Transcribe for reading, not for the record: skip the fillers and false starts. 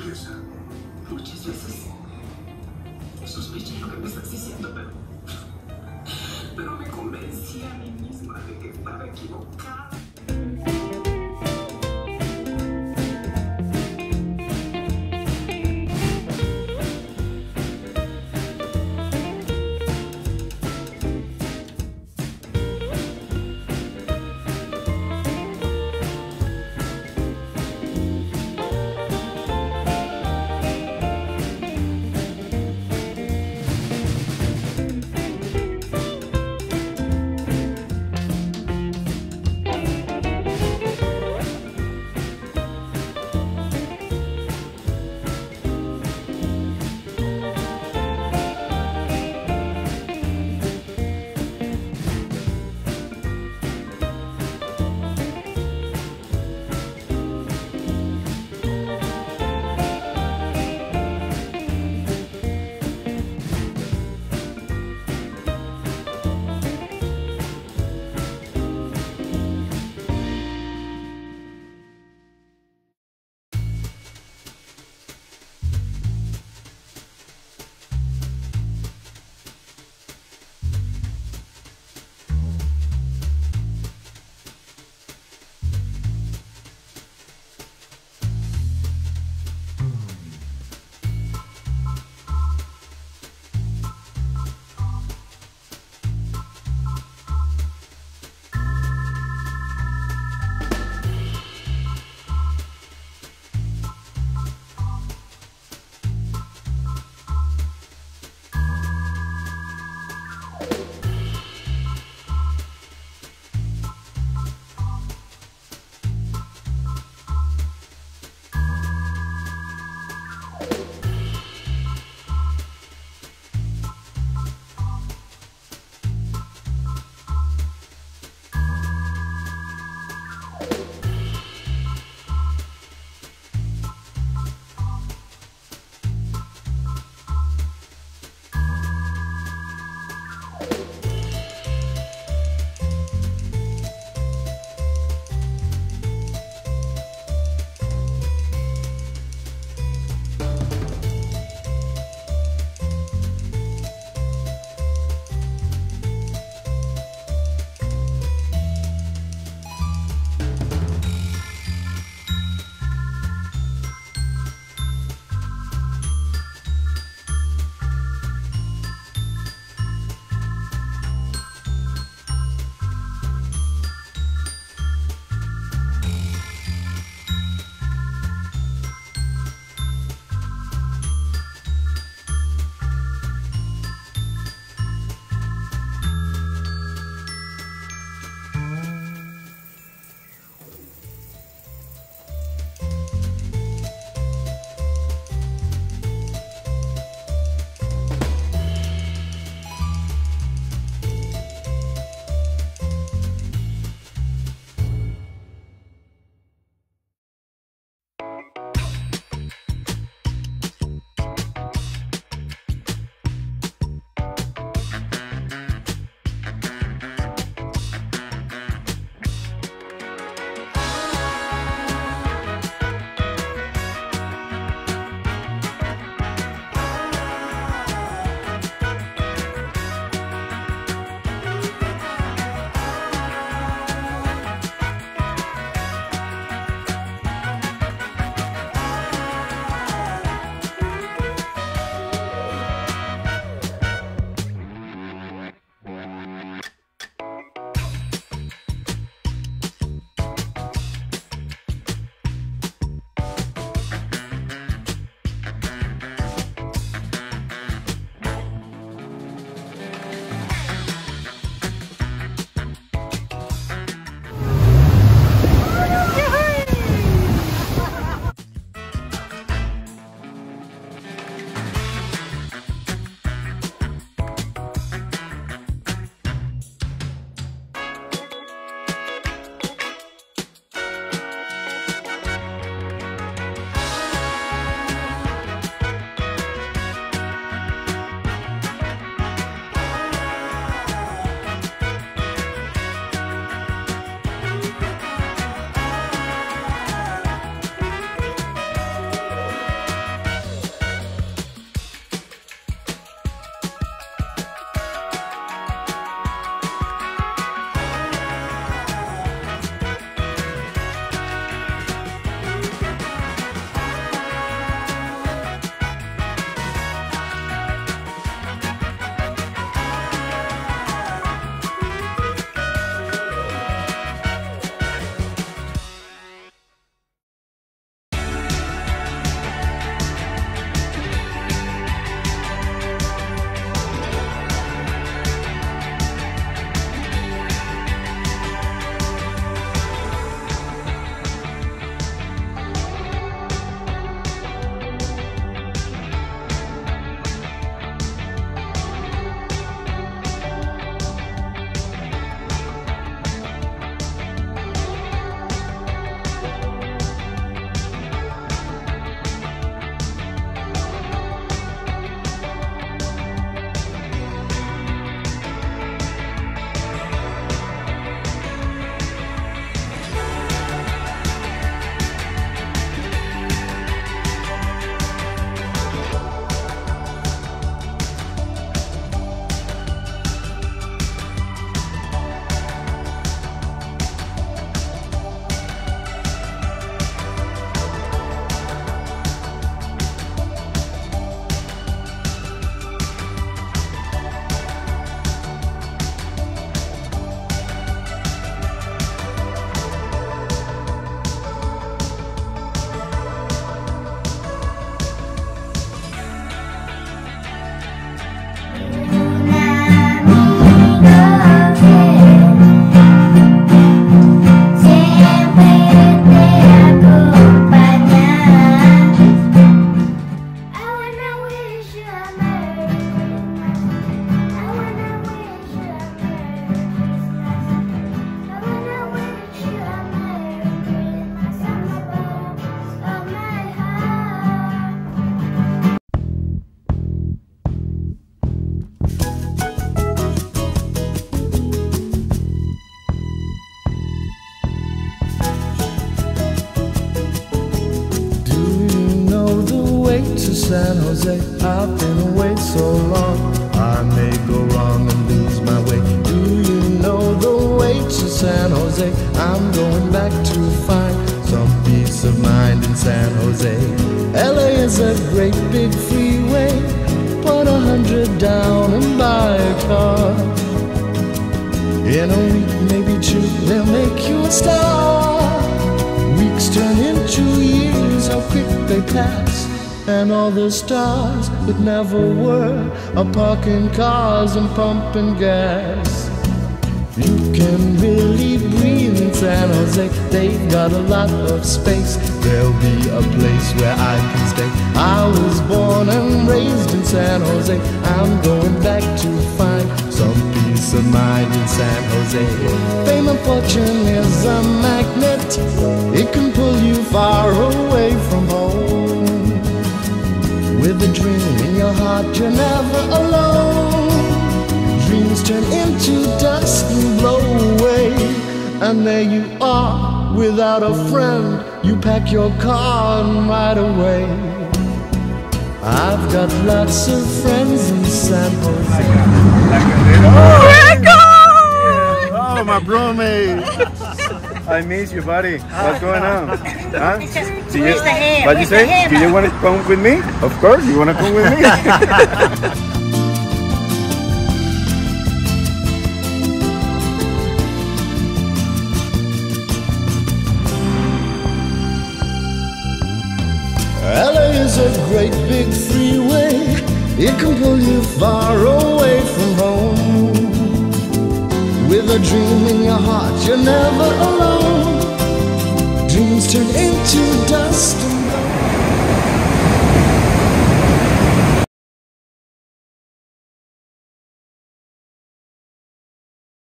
empieza. Muchas veces sospeché lo que me estás diciendo, pero me convencí a mí misma de que estaba equivocada. to San Jose. I've been away so long, I may go wrong and lose my way. Do you know the way to San Jose? I'm going back to find some peace of mind in San Jose. LA is a great big freeway. Put 100 down and buy a car. In a week, maybe two, they'll make you a star. Weeks turn into years, how quick they pass. And all the stars that never were are parking cars and pumping gas. You can really breathe in San Jose. They've got a lot of space. There'll be a place where I can stay. I was born and raised in San Jose. I'm going back to find some peace of mind in San Jose. Fame and fortune is a magnet. It can pull you far away from home. With a dream in your heart, you're never alone. Dreams turn into dust and blow away. And there you are, without a friend. You pack your car and ride away. I've got lots of friends in San Jose. Oh, my bromate! I miss you, buddy. What's going on? Huh? Where's the ham? What'd you say? Do you want to come with me? Of course, you want to come with me? LA is a great big freeway. It can pull you far away from home. With a dream in your heart, you're never alone. Dreams turn into